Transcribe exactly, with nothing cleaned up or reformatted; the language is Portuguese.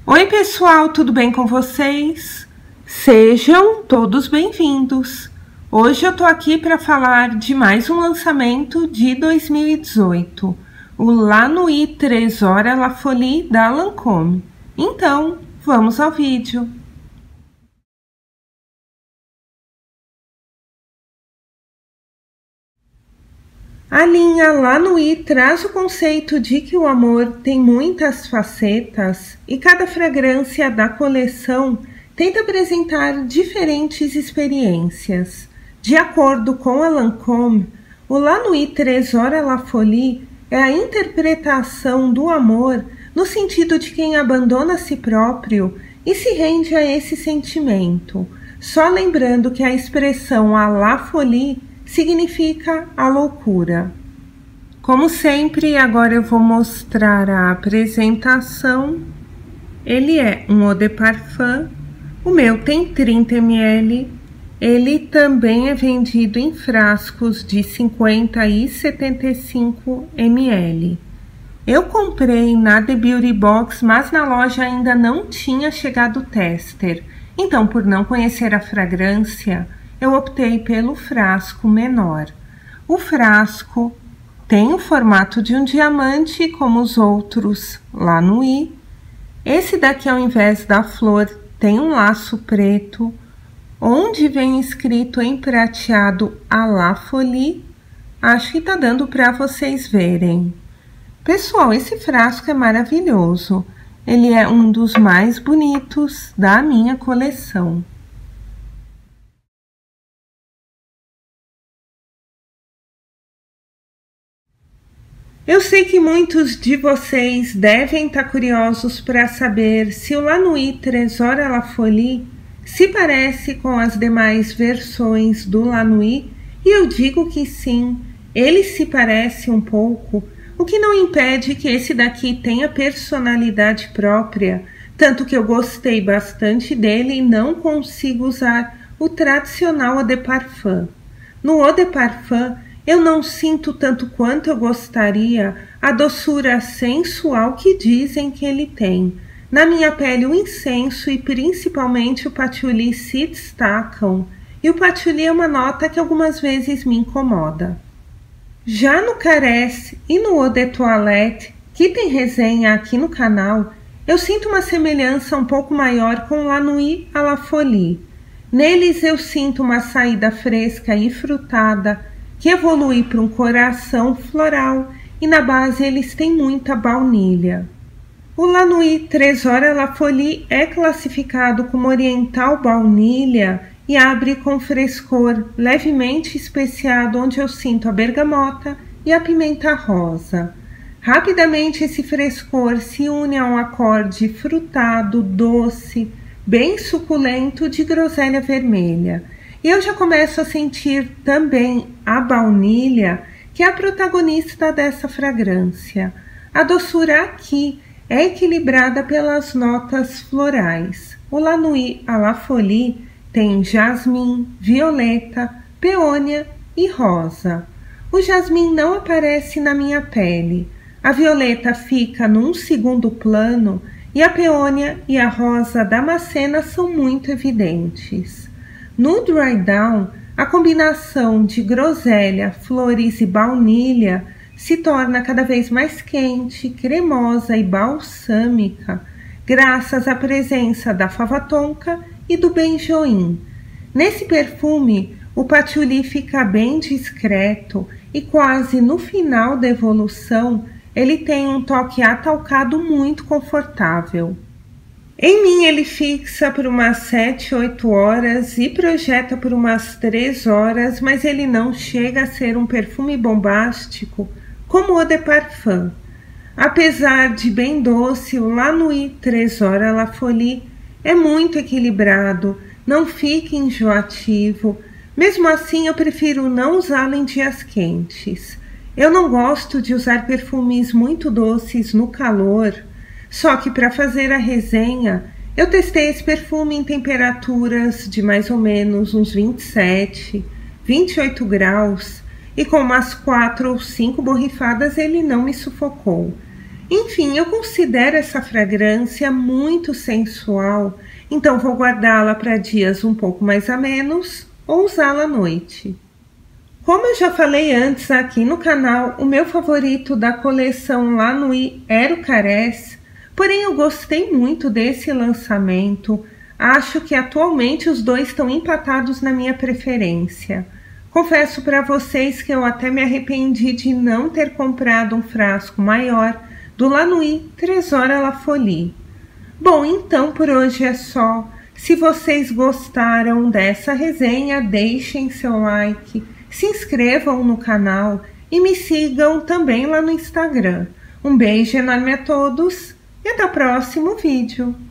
Oi pessoal, tudo bem com vocês? Sejam todos bem-vindos. Hoje eu tô aqui para falar de mais um lançamento de dois mil e dezoito, o La Nuit Trésor à la Folie da Lancôme. Então, vamos ao vídeo. A linha La Nuit traz o conceito de que o amor tem muitas facetas e cada fragrância da coleção tenta apresentar diferentes experiências. De acordo com a Lancôme, o La Nuit Trésor à la Folie é a interpretação do amor no sentido de quem abandona a si próprio e se rende a esse sentimento. Só lembrando que a expressão à la folie significa a loucura. Como sempre, agora eu vou mostrar a apresentação. Ele é um eau de parfum. O meu tem trinta mililitros. Ele também é vendido em frascos de cinquenta e setenta e cinco mililitros. Eu comprei na The Beauty Box, mas na loja ainda não tinha chegado o tester. Então, por não conhecer a fragrância, eu optei pelo frasco menor. O frasco tem o formato de um diamante, como os outros La Nuit. Esse daqui, ao invés da flor, tem um laço preto, onde vem escrito em prateado à la folie. Acho que tá dando para vocês verem. Pessoal, esse frasco é maravilhoso. Ele é um dos mais bonitos da minha coleção. Eu sei que muitos de vocês devem estar curiosos para saber se o La Nuit Trésor à la Folie se parece com as demais versões do La Nuit, e eu digo que sim, ele se parece um pouco, o que não impede que esse daqui tenha personalidade própria, tanto que eu gostei bastante dele e não consigo usar o tradicional eau de parfum. No eau de parfum, eu não sinto tanto quanto eu gostaria a doçura sensual que dizem que ele tem. Na minha pele, o incenso e principalmente o patchouli se destacam, e o patchouli é uma nota que algumas vezes me incomoda. Já no Caresse e no Eau de Toilette, que tem resenha aqui no canal, eu sinto uma semelhança um pouco maior com La Nuit à la Folie. Neles eu sinto uma saída fresca e frutada, que evolui para um coração floral, e na base eles têm muita baunilha. O La Nuit Trésor à la Folie é classificado como oriental baunilha e abre com frescor levemente especiado, onde eu sinto a bergamota e a pimenta rosa. Rapidamente esse frescor se une a um acorde frutado, doce, bem suculento de groselha vermelha. E eu já começo a sentir também a baunilha, que é a protagonista dessa fragrância. A doçura aqui é equilibrada pelas notas florais. O La Nuit à la Folie tem jasmim, violeta, peônia e rosa. O jasmim não aparece na minha pele. A violeta fica num segundo plano e a peônia e a rosa damascena são muito evidentes. No Dry Down, a combinação de groselha, flores e baunilha se torna cada vez mais quente, cremosa e balsâmica, graças à presença da fava tonka e do benjoim. Nesse perfume, o patchouli fica bem discreto e quase no final da evolução, ele tem um toque atalcado muito confortável. Em mim ele fixa por umas sete, oito horas e projeta por umas três horas, mas ele não chega a ser um perfume bombástico como o eau de parfum. Apesar de bem doce, o La Nuit Trésor à la Folie é muito equilibrado, não fica enjoativo. Mesmo assim, eu prefiro não usá-lo em dias quentes. Eu não gosto de usar perfumes muito doces no calor. Só que para fazer a resenha, eu testei esse perfume em temperaturas de mais ou menos uns vinte e sete, vinte e oito graus, e com umas quatro ou cinco borrifadas ele não me sufocou. Enfim, eu considero essa fragrância muito sensual, então vou guardá-la para dias um pouco mais amenos ou usá-la à noite. Como eu já falei antes aqui no canal, o meu favorito da coleção La Nuit era o Caresse, porém eu gostei muito desse lançamento. Acho que atualmente os dois estão empatados na minha preferência. Confesso para vocês que eu até me arrependi de não ter comprado um frasco maior do La Nuit Trésor à la Folie. Bom, então por hoje é só. Se vocês gostaram dessa resenha, deixem seu like, se inscrevam no canal e me sigam também lá no Instagram. Um beijo enorme a todos e até o próximo vídeo.